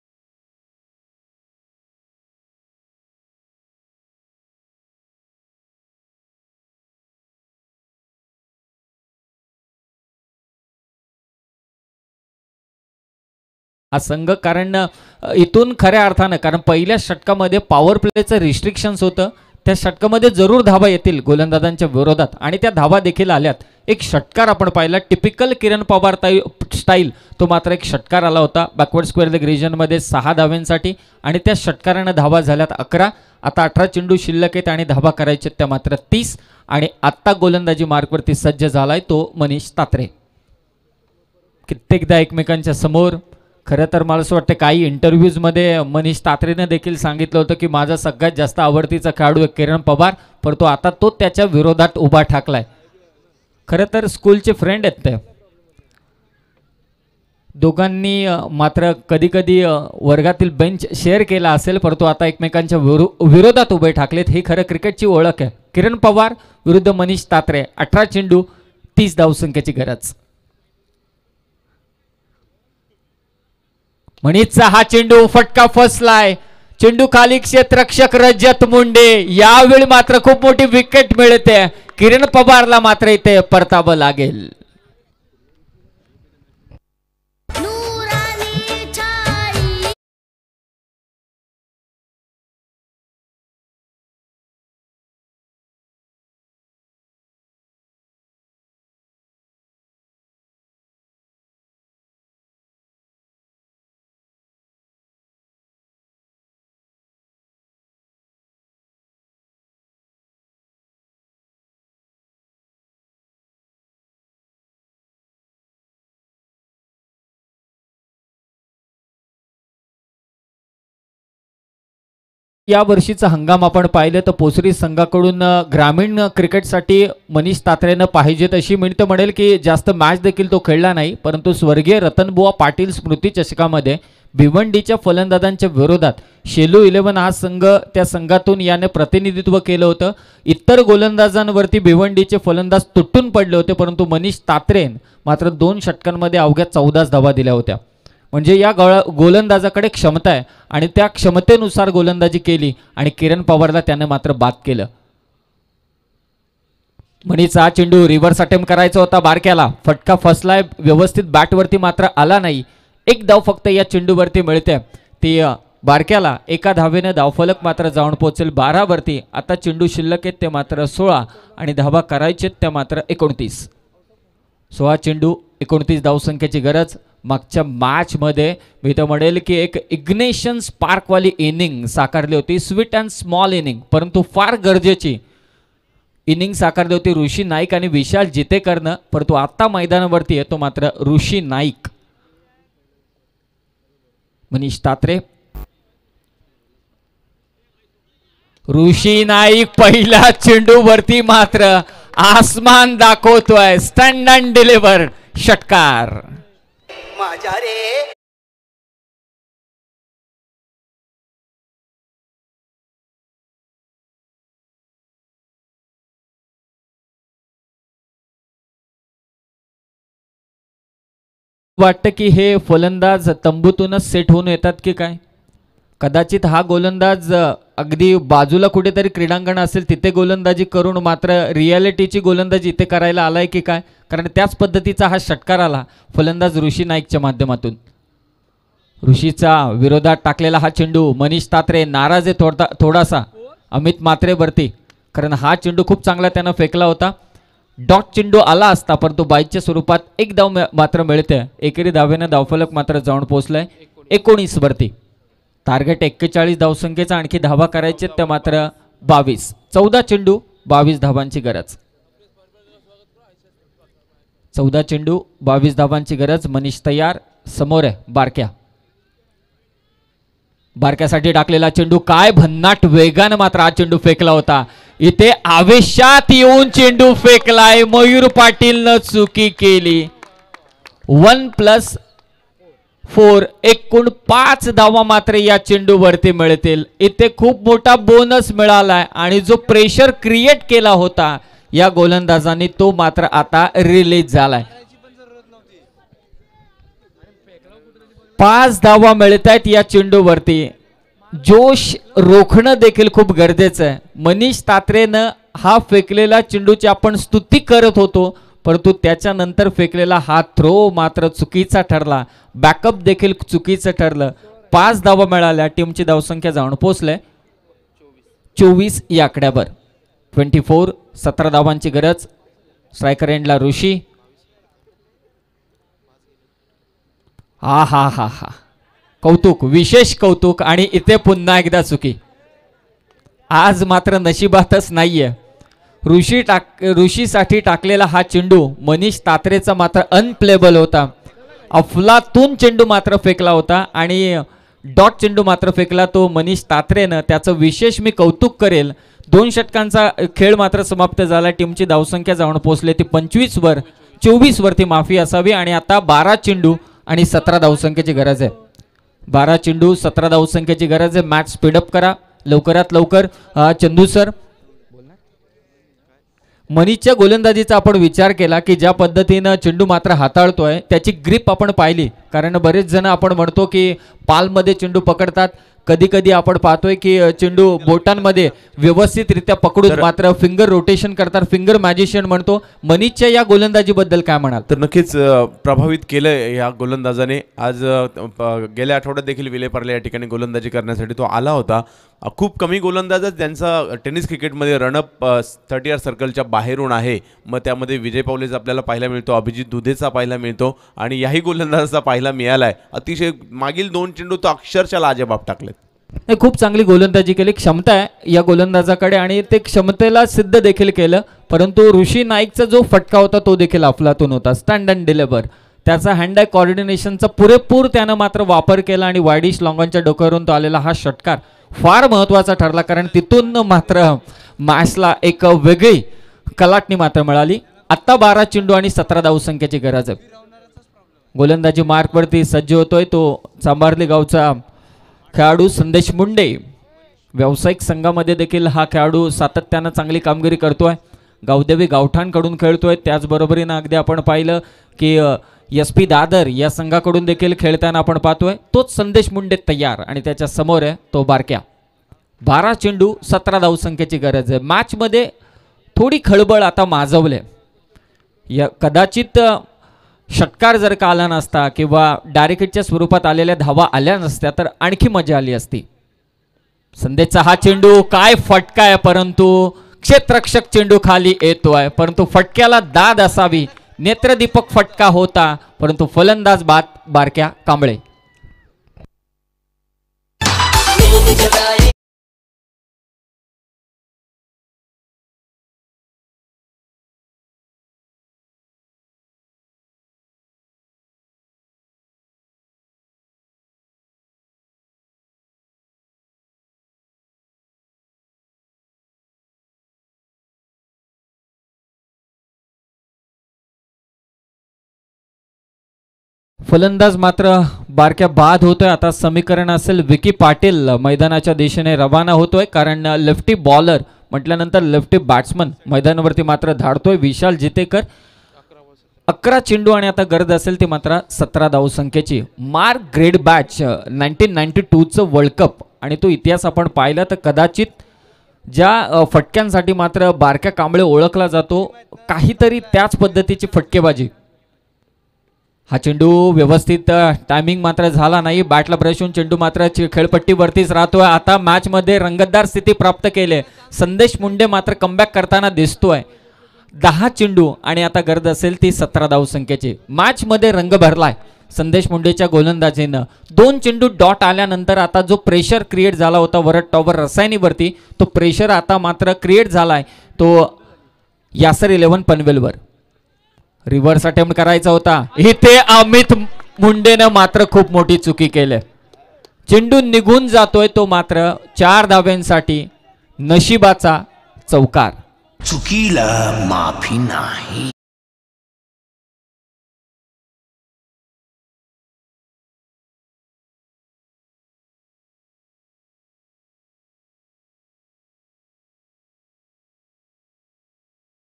हा संघ कारण इथून खऱ्या अर्थानं कारण पहिल्या षटकामध्ये पॉवर प्लेचं रिस्ट्रिक्शन्स होतं त्या षटकामध्ये जरूर धावा येतील गोलंदाजांच्या विरोधात आणि त्या धावा देखील आल्यात. एक षटकार आपण पाहिला टिपिकल किरण पवार स्टाईल तो मात्र एक षटकार आला होता बॅकवर्ड स्क्वेअर लेग रिजनमध्ये 6 धाव्यांसाठी आणि त्या षटकारानं धावा झाल्यात 11. आता 18 चेंडू शिल्लक आहेत आणि धावा करायचे त्या मात्र 30 आणि आत्ता गोलंदाजी मार्कवरती सज्ज झालाय तो मनीष तात्रे. कित्येकदा एकमेकांच्या समोर खरं तर मला असं वाटतं काही इंटरव्ह्यूजमध्ये मनीष तात्रेनं देखील सांगितलं होतं की माझा सगळ्यात जास्त आवडतीचा खेळाडू आहे किरण पवार परंतु आता तो त्याच्या विरोधात उभा ठाकलाय. खरं तर स्कूलचे फ्रेंड आहेत ते दोघांनी मात्र कधी कधी वर्गातील बेंच शेअर केला असेल परंतु आता एकमेकांच्या विरोधात उभे ठाकलेत. हे खरं क्रिकेटची ओळख आहे. किरण पवार विरुद्ध मनीष तात्रे 18 चेंडू 30 धावसंख्येची गरज. मनीषचा हा चेंडू फटका फसलाय चेंडू खाली क्षेत्ररक्षक रजत मुंडे यावेळी मात्र खूप मोठी विकेट मिळते. किरण पवारला मात्र इथे परतावं लागेल. या वर्षीचा हंगाम आपण पाहिलं तर पोसरी संघाकडून ग्रामीण क्रिकेटसाठी मनीष तात्रेनं पाहिजे तशी मिळतं म्हणेल की जास्त मॅच देखील तो खेळला नाही परंतु स्वर्गीय रतनबुवा पाटील स्मृती चषकामध्ये भिवंडीच्या फलंदाजांच्या विरोधात शेलू 11 हा संघ त्या संघातून याने प्रतिनिधित्व केलं होतं. इतर गोलंदाजांवरती भिवंडीचे फलंदाज तुटून पडले होते परंतु मनीष तात्रेन मात्र 2 षटकांमध्ये अवघ्या 14 धावा दिल्या होत्या. म्हणजे या गोलंदाजाकडे क्षमता आहे आणि त्या क्षमतेनुसार गोलंदाजी केली आणि किरण पवारला त्याने मात्र बाद केलं. मनीचा चेंडू रिव्हर्स अटेम्प्ट करायचा होता बारक्याला फटका फसलाय व्यवस्थित बॅटवरती मात्र आला नाही. एक धाव फक्त या चेंडूवरती मिळते ती बारक्याला एका धावेने धावफलक मात्र जाऊन पोहोचेल 12 वरती. आता चेंडू शिल्लक आहेत ते मात्र 16 आणि धावा करायचे त्या मात्र 29. 16 चेंडू 29 धावसंख्येची गरज. मागच्या मॅचमध्ये मी तर म्हणेल की एक इग्नेशन स्पार्कवाली इनिंग साकारली होती स्वीट अँड स्मॉल इनिंग परंतु फार गरजेची इनिंग साकारली होती ऋषी नाईक आणि विशाल जितेकरनं परंतु आता मैदानावरती येतो मात्र ऋषी नाईक. मनीष तात्रे ऋषी नाईक पहिल्या चेंडूवरती मात्र आसमान दाखवतोय स्टंड अँड डिलिव्हर षटकार. माझ्या रे वाटतं की हे फलंदाज तंबूतूनच सेट होऊन येतात की काय. कदाचित हा गोलंदाज अगदी बाजूला कुठेतरी क्रीडांगण असेल तिथे गोलंदाजी करून मात्र रियालिटीची गोलंदाजी इथे करायला आलाय की काय कारण त्याच पद्धतीचा हा षटकार आला फलंदाज ऋषी नाईकच्या माध्यमातून. ऋषीचा विरोधात टाकलेला हा चेंडू मनीष तात्रे नाराज आहे थोडासा अमित मात्रेवरती कारण हा चेंडू खूप चांगला त्यानं फेकला होता. डॉट चेंडू आला असता परंतु बाईच्या स्वरूपात एक धाव मात्र मिळते. एकेरी धावेनं धावफलक मात्र जाऊन पोहोचलाय 19 वरती. टार्गेट 41 धावसंख्येचा आणखी धावा करायचे त्या मात्र 22. 14 चेंडू 22 धावांची गरज. 14 चेंडू 22 धावांची गरज. मनीष तयार समोर आहे बारक्या. बारक्यासाठी टाकलेला चेंडू काय भन्नाट वेगानं मात्र हा चेंडू फेकला होता. इथे आवेशात येऊन चेंडू फेकलाय मयूर पाटीलनं चुकी केली. 1+1 4. एकूण 5 धावा मात्र या चेंडूवरती मिळतील. इथे खूप मोठा बोनस मिळालाय आणि जो प्रेशर क्रिएट केला होता या गोलंदाजांनी तो मात्र आता रिलीज झालाय. 5 धावा मिळत आहेत या चेंडूवरती. जोश रोखणं देखील खूप गरजेचं आहे. मनीष तात्रेनं हा फेकलेला चेंडूची आपण स्तुती करत होतो, परंतु त्याच्यानंतर फेकलेला हा थ्रो मात्र चुकीचा ठरला. बॅकअप देखील चुकीचं ठरलं. 5 धावा मिळाल्या. टीमची धावसंख्या जाऊन पोहोचले 24 या आकड्यावर. 24. 17 धावांची गरज. स्ट्रायकर एंडला ऋषी. हा हा हा हा कौतुक, विशेष कौतुक. आणि इथे पुन्हा एकदा चुकी. आज मात्र नशिबातच नाहीये. ऋषीसाठी टाकलेला हा चेंडू मनीष तात्रेचा मात्र अनप्लेबल होता. अफलातून चेंडू मात्र फेकला होता आणि डॉट चेंडू मात्र फेकला तो मनीष तात्रेनं. त्याचं विशेष मी कौतुक करेल. 2 षटकांचा खेळ मात्र समाप्त झाला. टीमची धावसंख्या जाऊन पोहोचली ती 25 वर. 24 वरती माफी असावी. आणि आता 12 चेंडू आणि 17 धावसंख्येची गरज आहे. 12 चेंडू 17 धावसंख्येची गरज आहे. मॅच स्पीडअप करा लवकरात लवकर. चंदू सर, मनीषच्या गोलंदाजीचा आपण विचार केला की ज्या पद्धतीनं चेंडू मात्र हाताळतोय त्याची ग्रिप आपण पाहिली. कारण बरेच जण आपण म्हणतो की पालमध्ये चेंडू पकडतात. कधी कधी आपण पाहतोय की चेंडू बोटांमध्ये व्यवस्थितरित्या पकडून मात्र फिंगर रोटेशन करतात. फिंगर मॅजिशियन म्हणतो. मनीषच्या या गोलंदाजीबद्दल काय म्हणाल? तर नक्कीच प्रभावित केलं या गोलंदाजाने. आज गेल्या आठवड्यात देखील विलेपार्ले या ठिकाणी गोलंदाजी करण्यासाठी तो आला होता. खूप कमी गोलंदाजच त्यांचा टेनिस क्रिकेटमध्ये रनअप 30 सर्कलच्या बाहेरून आहे. मग त्यामध्ये विजय पावलेचा आपल्याला पाहायला मिळतो, अभिजित दुधेचा पाहायला मिळतो आणि याही गोलंदाजाचा पाहायला मिळाला आहे. अतिशय मागील 2 चेंडू तो अक्षरशः लाजबाब टाकलेत. खूप चांगली गोलंदाजी केली. क्षमता आहे या गोलंदाजाकडे आणि ते क्षमतेला सिद्ध देखील केलं. परंतु ऋषी नाईकचा जो फटका होता तो देखील अफलातून होता. Stand and deliver. त्याचा हँड आय कोऑर्डिनेशनचा पुरेपूर त्यानं मात्र वापर केला आणि वायडिश लॉंगॉनच्या डोक्यावरून तो आलेला हा षटकार फार महत्त्वाचा ठरला. कारण तिथून मात्र मॅचला एक वेगळी कलाटणी मात्र मिळाली. आत्ता 12 चेंडू आणि 17 धावसंख्येची गरज आहे. गोलंदाजी मार्कवरती सज्ज होतोय तो चांभारली गावचा खेळाडू संदेश मुंडे. व्यावसायिक संघामध्ये देखील हा खेळाडू सातत्यानं चांगली कामगिरी करतोय. गावदेवी गावठाणकडून खेळतोय. त्याचबरोबरीनं अगदी आपण पाहिलं की SP दादर या संघाकडून देखील खेळताना आपण पाहतोय. तोच संदेश मुंडे तयार आणि त्याच्या समोर आहे तो बारक्या. 12 चेंडू 17 धावसंख्येची गरज आहे. मॅचमध्ये थोडी खळबळ आता माजवले. या कदाचित षटकार जर का आला नसता किंवा डायरेक्ट हिटच्या स्वरूपात आलेल्या धावा आल्या नसत्या तर आणखी मजा आली असती. संदेशचा हा चेंडू काय फटका आहे. परंतु क्षेत्ररक्षक चेंडू खाली येतोय. परंतु फटक्याला दाद असावी. नेत्रदीपक फटका होता परंतु फलंदाज बाद बारक्या कांबळे. फलंदाज मात्र बारक्या बाद होतोय. आता समीकरण असेल विकी पाटील मैदानाच्या दिशेने रवाना होतोय. कारण लेफ्टी बॉलर म्हटल्यानंतर लेफ्टी बॅट्समन मैदानावरती मात्र धाडतोय विशाल जितेकर. 11 चेंडू आणि आता गरज असेल ती मात्र 17 धावसंख्येची. मार्क ग्रेड बॅच 1992चं वर्ल्ड कप आणि तो इतिहास आपण पाहिला तर कदाचित ज्या फटक्यांसाठी मात्र बारक्या कांबळे ओळखला जातो काहीतरी त्याच पद्धतीची फटकेबाजी. हा चेंडू व्यवस्थित टायमिंग मात्र झाला नाही. बॅटला ब्रश होऊन चेंडू मात्र खेळपट्टीवरतीच राहतोय. आता मॅचमध्ये रंगतदार स्थिती प्राप्त केले. संदेश मुंडे मात्र कमबॅक करताना दिसतोय. 10 चेंडू आणि आता गरज असेल ती 17 धावसंख्येची. मॅचमध्ये रंग भरलाय संदेश मुंडेच्या गोलंदाजीनं. 2 चेंडू डॉट आल्यानंतर आता जो प्रेशर क्रिएट झाला होता वरट टॉवर रसायनीवरती तो प्रेशर आता मात्र क्रिएट झालाय तो यासर 11 पनवेलवर. रिव्हर्स अटेम्प्ट करायचा होता. इथे अमित मुंडेनं मात्र खूप मोठी चुकी केली. चेंडू निघून जातोय तो मात्र 4 धाव्यांसाठी नशिबाचा चौकार. चुकीला माफी नाही.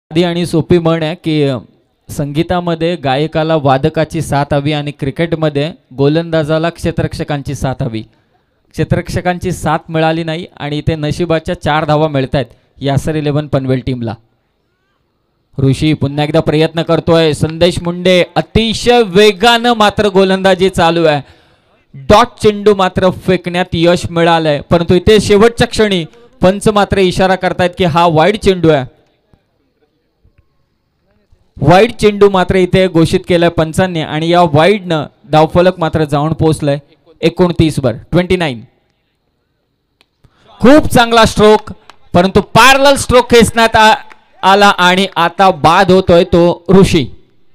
साधी आणि सोपी म्हण आहे की संगीतामध्ये गायकाला वादकाची साथ हवी आणि क्रिकेटमध्ये गोलंदाजाला क्षेत्ररक्षकांची साथ हवी. क्षेत्ररक्षकांची साथ मिळाली नाही आणि इथे नशिबाच्या 4 धावा मिळत आहेत यासर 11 पनवेल टीमला. ऋषी पुन्हा एकदा प्रयत्न करतोय. संदेश मुंडे अतिशय वेगानं मात्र गोलंदाजी चालू आहे. डॉट चेंडू मात्र फेकण्यात यश मिळालंय, परंतु इथे शेवटच्या क्षणी पंच मात्र इशारा करतायत की हा वाईड चेंडू आहे. वाईड चेंडू मात्र इथे घोषित केलाय पंचांनी आणि या वाईडनं धावफलक मात्र जाऊन पोहोचलाय 29 वर 29. खूप चांगला स्ट्रोक, परंतु पॅरलल स्ट्रोक खेचण्यात आला आणि आता बाद होतोय तो ऋषी.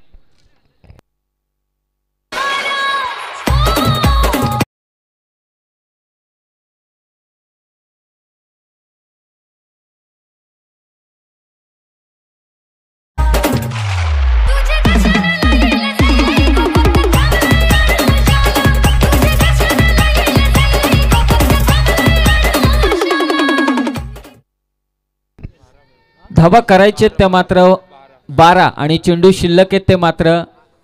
धावा करायचे ते मात्र 12 आणि चेंडू शिल्लक आहेत ते मात्र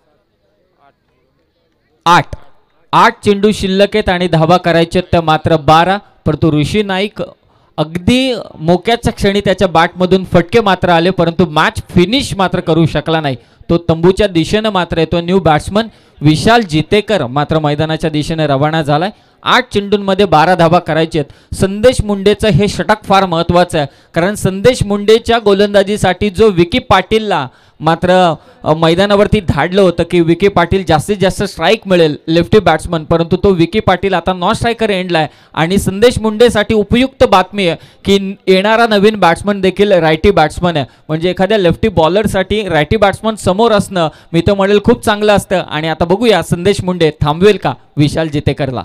8 चेंडू शिल्लक आहेत आणि धावा करायचे ते मात्र 12. परंतु ऋषी नाईक अगदी मोक्याच्या क्षणी त्याच्या बॅटमधून फटके मात्र आले, परंतु मॅच फिनिश मात्र करू शकला नाही. तो तंबूच्या दिशेने मात्र येतो. न्यू बॅट्समन विशाल जितेकर मात्र मैदानाच्या दिशेने रवाना झालाय. 8 चेंडूंमध्ये 12 धावा करायचे आहेत. संदेश मुंडेचं हे षटक फार महत्त्वाचं आहे, कारण संदेश मुंडेच्या गोलंदाजीसाठी जो विकी पाटीलला मात्र मैदानावरती धाडलं होतं की विकी पाटील जास्तीत जास्त स्ट्राईक मिळेल लेफ्टी बॅट्समन, परंतु तो विकी पाटील आता नॉन स्ट्रायकर एंडला आहे. आणि संदेश मुंडेसाठी उपयुक्त बातमी आहे की येणारा नवीन बॅट्समन देखील रायटी बॅट्समन आहे. म्हणजे एखाद्या लेफ्टी बॉलरसाठी रायटी बॅट्समन समोर असणं मी तर म्हणेल खूप चांगलं असतं. आणि आता बघूया संदेश मुंडे थांबवेल का विशाल जितेकरला.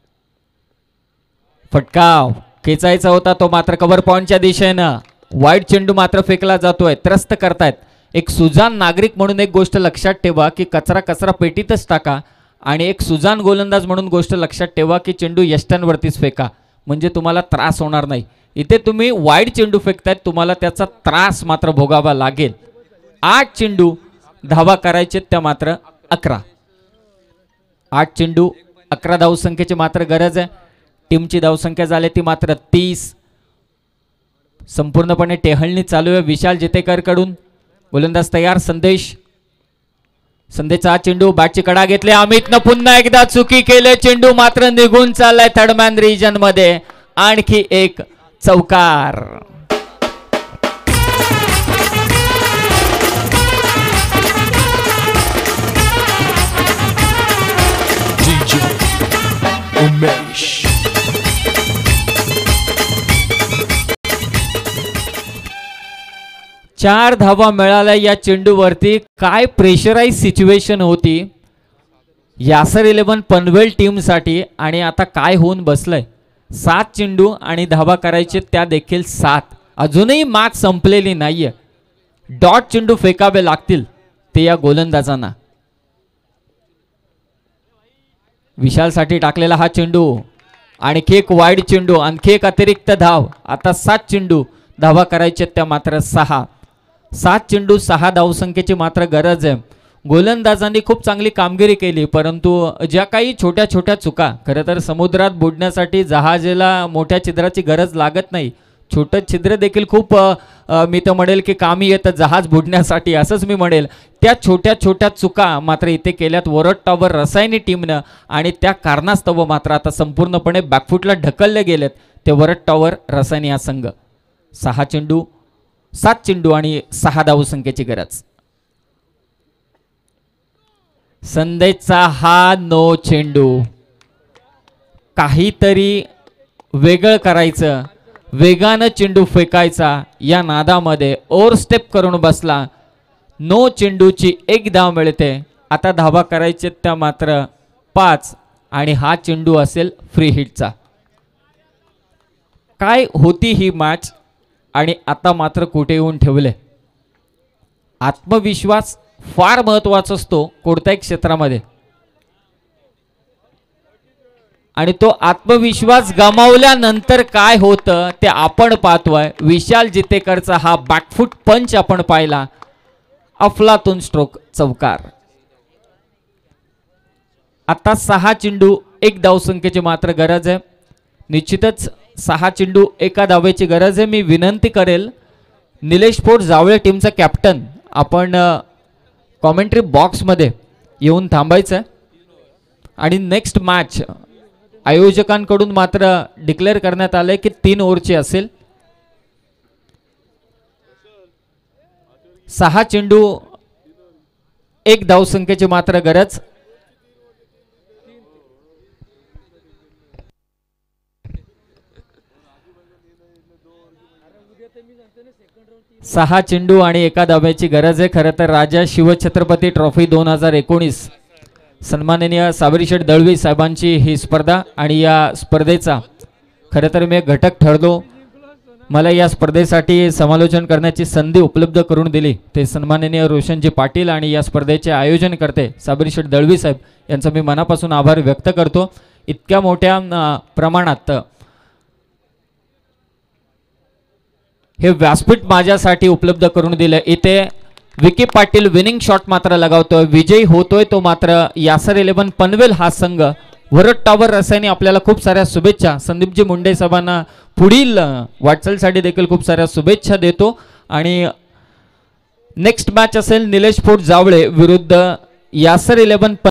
फटकाव खेचायचा होता तो मात्र कव्हर पॉइंटच्या दिशेनं. वाईड चेंडू मात्र फेकला जातोय. त्रस्त करतायत. एक सुजान नागरिक म्हणून एक गोष्ट लक्षात ठेवा की कचरा पेटीतच टाका, आणि एक सुजान गोलंदाज म्हणून गोष्ट लक्षात ठेवा की चेंडू यष्ट्यांवरतीच फेका, म्हणजे तुम्हाला त्रास होणार नाही. इथे तुम्ही वाईड चेंडू फेकतायत, तुम्हाला त्याचा त्रास मात्र भोगावा लागेल. 8 चेंडू धावा करायचे त्या मात्र 11. 8 चेंडू 11 धावसंख्येची मात्र गरज आहे. टीमची धावसंख्या झाली ती मात्र 30. संपूर्णपणे टेहळणी चालू आहे विशाल जितेकर कडून. गोलंदाज तयार. संदेशचा चेंडू बॅटची कडा घेतले. अमितनं पुन्हा एकदा चुकी केले. चेंडू मात्र निघून चाललाय थर्डमॅन रिजन मध्ये. आणखी एक चौकार. उमेश 4 धावा मिळाल्या या चेंडूवरती. काय प्रेशराईज सिच्युएशन होती यासर 11 पनवेल टीमसाठी, आणि आता काय होऊन बसलंय. 7 चेंडू आणि धावा करायचे त्या देखील 7. अजूनही मॅच संपलेली नाहीये. डॉट चेंडू फेकावे लागतील ते या गोलंदाजांना. विशालसाठी टाकलेला हा चेंडू. आणखी एक वाईड चेंडू. आणखी एक अतिरिक्त धाव. आता 7 चेंडू धावा करायचे त्या मात्र 6. 7 चेंडू 6 धावसंख्येची मात्र गरज आहे. गोलंदाजांनी खूप चांगली कामगिरी केली, परंतु ज्या काही छोट्या छोट्या चुका, खरं तर समुद्रात बुडण्यासाठी जहाजाला मोठ्या छिद्राची गरज लागत नाही. छोटं छिद्र देखील खूप मी तर म्हणेल की कामी येतं जहाज बुडण्यासाठी, असंच मी म्हणेल. त्या छोट्या छोट्या चुका मात्र इथे केल्यात वरटटावर रसायनी टीमनं, आणि त्या कारणास्तव मात्र आता संपूर्णपणे बॅकफुटला ढकलले गेलेत ते वरटटावर रसायनी हा संघ. 7 चेंडू आणि 6 धावसंख्येची गरज. संदेशचा हा नो चेंडू. काहीतरी वेगळं करायचं, वेगानं चेंडू फेकायचा या नादामध्ये ओव्हर स्टेप करून बसला. नो चेंडूची 1 धाव मिळते. आता धावा करायचे त्या मात्र 5 आणि हा चेंडू असेल फ्री हिटचा. काय होती ही मॅच आणि आता मात्र कुठे येऊन ठेवले. आत्मविश्वास फार महत्वाचा असतो कोणत्याही क्षेत्रामध्ये. आणि तो आत्मविश्वास गमावल्यानंतर काय होतं ते आपण पाहतोय. विशाल जितेकरचा हा बॅकफूट पंच आपण पाहिला. अफलातून स्ट्रोक चौकार. आता 6 चेंडू 1 धावसंख्येची मात्र गरज आहे. निश्चितच 6 चेंडू 1 धावेची गरज आहे. मी विनंती करेल निलेश फोर्ट जावळे टीमचा कॅप्टन आपण कॉमेंट्री बॉक्समध्ये येऊन थांबायचं आहे आणि नेक्स्ट मॅच आयोजकांकडून मात्र डिक्लेअर करण्यात आलंय की 3 ओव्हरची असेल. 6 चेंडू 1 धावसंख्येची मात्र गरज. सहा चेंडू आणि 1 धाब्याची गरज आहे. खरं तर राजा शिवछत्रपती ट्रॉफी 2019 सन्माननीय साबरी शेठ दळवी साहेबांची ही स्पर्धा आणि या स्पर्धेचा खरं तर मी एक घटक ठरलो. मला या स्पर्धेसाठी समालोचन करण्याची संधी उपलब्ध करून दिली ते सन्माननीय रोशनजी पाटील आणि या स्पर्धेचे आयोजन करते साबरी शेठ दळवी साहेब यांचा मी मनापासून आभार व्यक्त करतो. इतक्या मोठ्या प्रमाणात हे व्यासपीठ माझ्यासाठी उपलब्ध करून दिलं. इथे विकी पाटील विनिंग शॉट मात्र लगावतोय. विजयी होतोय तो मात्र यासर 11 पनवेल हा संघ. वरद टॉवर रसायनी आपल्याला खूप साऱ्या शुभेच्छा. संदीपजी मुंडे साहेबांना पुढील वाटचालीसाठी देखील खूप साऱ्या शुभेच्छा देतो. आणि नेक्स्ट मॅच असेल निलेश फोर्ट जावळे विरुद्ध यासर 11